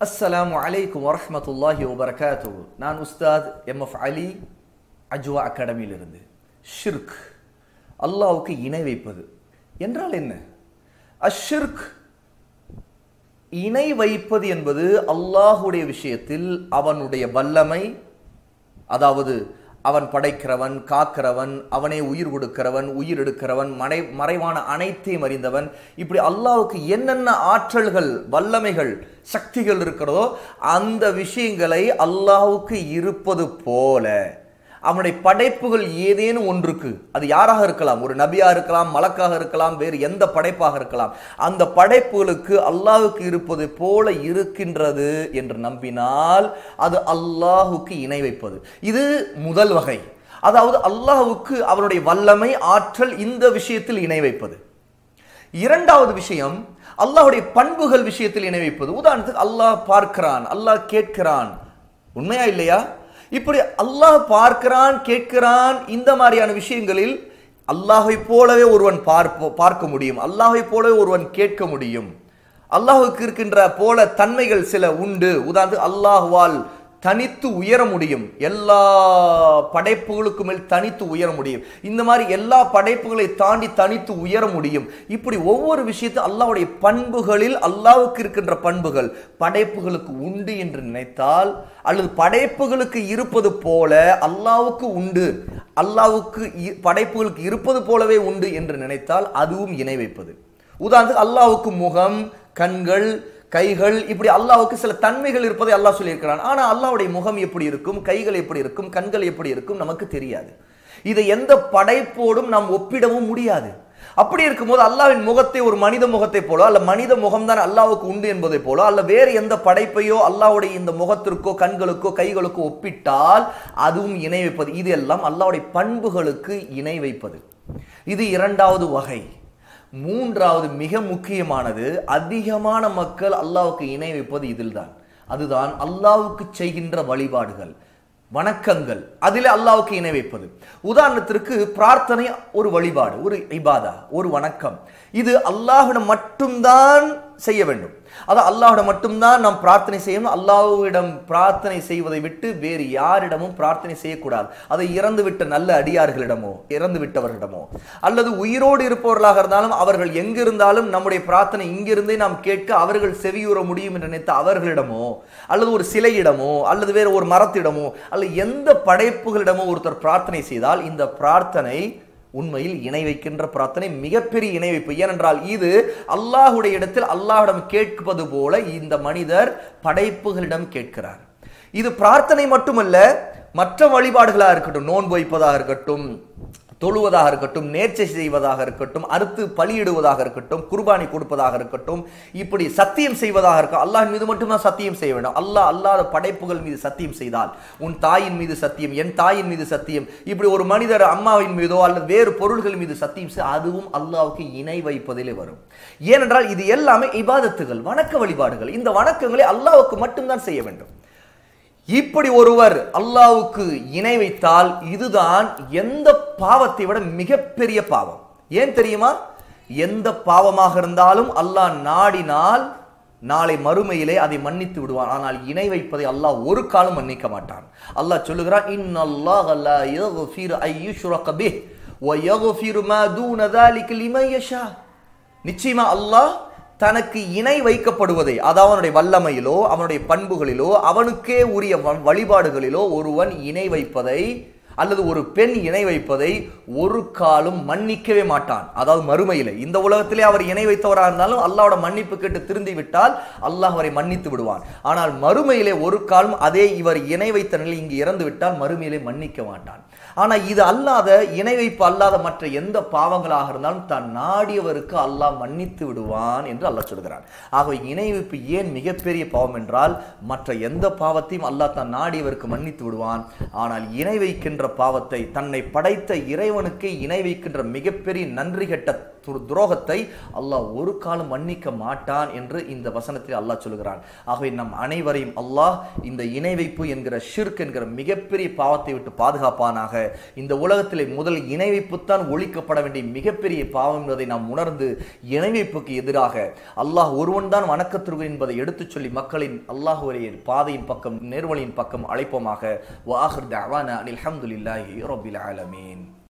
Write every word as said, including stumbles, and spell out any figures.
அஸ்ஸலாமு அலைக்கும் வரஹ்மத்துல்லாஹி வபரகாத்துஹு. நான் உஸ்தாத் எம் எஃப் அலி, அஜ்வா அகாடமியிலிருந்து. ஷிர்க், அல்லாஹ்வுக்கு இணை வைப்பது என்றால் என்ன? அஷ்ஷிர்க், இணை வைப்பது என்பது அல்லாஹ்வுடைய விஷயத்தில் அவனுடைய வல்லமை, அதாவது அவன் படைக்கிறவன், காக்கிறவன், அவனே உயிர் கொடுக்கிறவன், உயிர் எடுக்கிறவன், மறை மறைவான அனைத்தையும் அறிந்தவன், இப்படி அல்லாஹ்வுக்கு என்னென்ன ஆற்றல்கள், வல்லமைகள், சக்திகள் இருக்கிறதோ அந்த விஷயங்களை அல்லாஹ்வுக்கு இருப்பது போல அவனுடைய படைப்புகள் ஏதேனும் ஒன்றுக்கு, அது யாராக இருக்கலாம், ஒரு நபியா இருக்கலாம், மலக்காக இருக்கலாம், வேறு எந்த படைப்பாக இருக்கலாம், அந்த படைப்புகளுக்கு அல்லாஹ்வுக்கு இருப்பது போல இருக்கின்றது என்று நம்பினால் அது அல்லாஹ்வுக்கு இணை வைப்பது. இது முதல் வகை. அதாவது அல்லாஹ்வுக்கு அவனுடைய வல்லமை, ஆற்றல், இந்த விஷயத்தில் இணை வைப்பது. இரண்டாவது விஷயம், அல்லாஹ்வுடைய பண்புகள் விஷயத்தில் இணை வைப்பது. உதாரணத்துக்கு அல்லாஹ் பார்க்கிறான், அல்லாஹ் கேட்கிறான். உண்மையா இல்லையா? இப்படி அல்லாஹ் பார்க்கிறான், கேட்கிறான், இந்த மாதிரியான விஷயங்களில் அல்லாஹை போலவே ஒருவன் பார்ப்ப பார்க்க முடியும், அல்லாஹை போலவே ஒருவன் கேட்க முடியும். அல்லாஹுக்கு இருக்கின்ற போல தன்மைகள் சில உண்டு. உதாரணத்துக்கு அல்லாஹ்வால் தனித்து உயர முடியும், எல்லா படைப்புகளுக்கு மேல் தனித்து உயர முடியும், இந்த மாதிரி எல்லா படைப்புகளை தாண்டி தனித்து உயர முடியும். இப்படி ஒவ்வொரு விஷயத்தை அல்லாஹ்வுடைய பண்புகளில் அல்லாஹ்வுக்கு இருக்கின்ற பண்புகள் படைப்புகளுக்கு உண்டு என்று நினைத்தால், அல்லது படைப்புகளுக்கு இருப்பது போல அல்லாஹ்வுக்கு உண்டு, அல்லாஹ்வுக்கு படைப்புகளுக்கு இருப்பது போலவே உண்டு என்று நினைத்தால் அதுவும் இணை வைப்பது. உதாரணத்துக்கு அல்லாஹ்வுக்கு முகம், கண்கள், கைகள், இப்படி அல்லாஹ்வுக்கு சில தன்மைகள் இருப்பதை அல்லாஹ் சொல்லியிருக்கிறான். ஆனா அல்லாஹ்வுடைய முகம் எப்படி இருக்கும், கைகள் எப்படி இருக்கும், கண்கள் எப்படி இருக்கும் நமக்கு தெரியாது. இதை எந்த படைப்போடும் நாம் ஒப்பிடவும் முடியாது. அப்படி இருக்கும்போது அல்லாஹ்வின் முகத்தை ஒரு மனித முகத்தை போல, அல்ல மனித முகம்தான் அல்லாஹ்வுக்கு உண்டு என்பதை போல, அல்ல வேறு எந்த படைப்பையோ அல்லாஹ்வுடைய இந்த முகத்திற்கோ கண்களுக்கோ கைகளுக்கோ ஒப்பிட்டால் அதுவும் இணை வைப்பது. இது எல்லாம் அல்லாஹ்வுடைய பண்புகளுக்கு இணை வைப்பது. இது இரண்டாவது வகை. மூன்றாவது மிக முக்கியமானது, அதிகமான மக்கள் அல்லாஹ்வுக்கு இணை வைப்பது இதில்தான். அதுதான் அல்லாஹ்வுக்கு செய்கின்ற வழிபாடுகள், வணக்கங்கள், அதிலே அல்லாஹ்வுக்கு இணை வைப்பது. உதாரணத்திற்கு பிரார்த்தனை ஒரு வழிபாடு, ஒரு இபாதா, ஒரு வணக்கம். இது அல்லாஹ்விடம் மட்டும்தான் செய்ய வேண்டும். அதான் அல்லாஹ்விடம் மட்டும்தான் நாம் பிரார்த்தனை செய்யணும். அல்லாஹ்விடம் பிரார்த்தனை செய்வதை விட்டு வேறு யாரிடமும் பிரார்த்தனை செய்யக்கூடாது. அதை இறந்து விட்ட நல்ல அடியார்களிடமோ, இறந்து விட்டவர்களிடமோ, அல்லது உயிரோடு இருப்பவர்களாக இருந்தாலும் அவர்கள் எங்கிருந்தாலும் நம்முடைய பிரார்த்தனை இங்கிருந்தே நாம் கேட்க அவர்கள் செவியுற முடியும் என்று நினைத்த அவர்களிடமோ, அல்லது ஒரு சிலையிடமோ, அல்லது வேறு ஒரு மரத்திடமோ, அல்லது எந்த படைப்புகளிடமோ ஒருத்தர் பிரார்த்தனை செய்தால் இந்த பிரார்த்தனை உண்மையில் இணை வைக்கின்ற பிரார்த்தனை, மிகப்பெரிய இணை வைப்பு. ஏனென்றால் இது அல்லாஹ்வுடைய இடத்தில் அல்லாஹ்விடம் கேட்பது போல இந்த மனிதர் படைப்புகளிடம் கேட்கிறார். இது பிரார்த்தனை மட்டுமல்ல, மற்ற வழிபாடுகளாக இருக்கட்டும், நோன்பு வைப்பதாக இருக்கட்டும், தொழுவதாக இருக்கட்டும், நேர்ச்சை செய்வதாக இருக்கட்டும், அறுத்து பலியிடுவதாக இருக்கட்டும், குர்பானி கொடுப்பதாக இருக்கட்டும், இப்படி சத்தியம் செய்வதாக இருக்கும். அல்லாஹ் மீது மட்டும்தான் சத்தியம் செய்ய வேண்டும். அல்லாஹ் அல்லாத படைப்புகள் மீது சத்தியம் செய்தால், உன் தாயின் மீது சத்தியம், என் தாயின் மீது சத்தியம், இப்படி ஒரு மனிதர் அம்மாவின் மீதோ அல்லது வேறு பொருள்கள் மீது சத்தியம் செய்ய, அதுவும் அல்லாஹ்வுக்கு இணை வைப்பதிலே வரும். ஏனென்றால் இது எல்லாமே இபாதத்துகள், வணக்க வழிபாடுகள். இந்த வணக்கங்களை அல்லாஹ்வுக்கு மட்டும்தான் செய்ய வேண்டும். இப்படி ஒருவர் அல்லாஹ்வுக்கு இணை வைத்தால் இதுதான் எந்த பாவத்தை விட மிகப்பெரிய பாவம். ஏன் தெரியுமா? எந்த பாவமாக இருந்தாலும் அல்லாஹ் நாடினால் நாளை மறுமையிலே அதை மன்னித்து விடுவான். ஆனால் இணை வைப்பதை அல்லாஹ் ஒரு காலம் மன்னிக்க மாட்டான். அல்லாஹ் சொல்லுகிறான், இன்னல்லாஹ லா யக்ஃபிரு அன் யுஷ்ரக பிஹி வ யக்ஃபிரு மா தூன ذلك லிமன் யஷா. நிச்சயமா அல்லாஹ் தனக்கு இணை வைக்கப்படுவதை, அதாவது அவனுடைய வல்லமையிலோ அவனுடைய பண்புகளிலோ அவனுக்கே உரிய வழிபாடுகளிலோ ஒருவன் இணை வைப்பதை அல்லது ஒரு பெண் இணை வைப்பதை ஒரு காலம் மன்னிக்கவே மாட்டான். அதாவது மறுமையிலே, இந்த உலகத்திலே அவர் இணை வைத்தவராக இருந்தாலும் அல்லாஹ்வோட மன்னிப்பு கேட்டு திருந்தி விட்டால் அல்லாஹ் அவரை மன்னித்து விடுவான். ஆனால் மறுமையிலே ஒரு காலம் அதே இவர் இணை வைத்த நிலையில் இங்கு இறந்து விட்டால் மறுமையிலே மன்னிக்க மாட்டான். ஆனால் இது அல்லாத, இணை வைப்பு அல்லாத மற்ற எந்த பாவங்களாக இருந்தாலும் தான் நாடியவருக்கு அல்லாஹ் மன்னித்து விடுவான் என்று அல்லாஹ் சொல்கிறான். ஆகவே இணை வைப்பு ஏன் மிகப்பெரிய பாவம் என்றால், மற்ற எந்த பாவத்தையும் அல்லாஹ் தான் நாடியவருக்கு மன்னித்து விடுவான். ஆனால் இணை வைக்கின்ற பாவத்தை, தன்னை படைத்த இறைவனுக்கு இணை வைக்கின்ற மிகப்பெரிய நன்றி கெட்ட துரோகத்தை அல்லாஹ் ஒரு காலம் மன்னிக்க மாட்டான் என்று இந்த வசனத்தில் அல்லாஹ் சொல்கிறான். ஆகவே நம் அனைவரையும் அல்லாஹ் இந்த இணை வைப்பு என்கிற ஷிர்க் என்கிற மிகப்பெரிய பாவத்தை விட்டு பாதுகாப்பானாக. இந்த உலகத்திலே முதல் இணை வைப்புத்தான் ஒழிக்கப்பட வேண்டிய மிகப்பெரிய பாவம் என்பதை நாம் உணர்ந்து இணை வைப்புக்கு எதிராக அல்லாஹ் ஒருவன் தான் வணக்கத்திற்கு என்பதை எடுத்துச் சொல்லி மக்களின் அல்லாஹ்வுடைய பாதையின் பக்கம் நேர்வழியின் பக்கம் அழைப்போமாக. வ ஆகிர் தஅவானா அனில் ஹம்துலில்லாஹி ரப்பில் ஆலமீன்.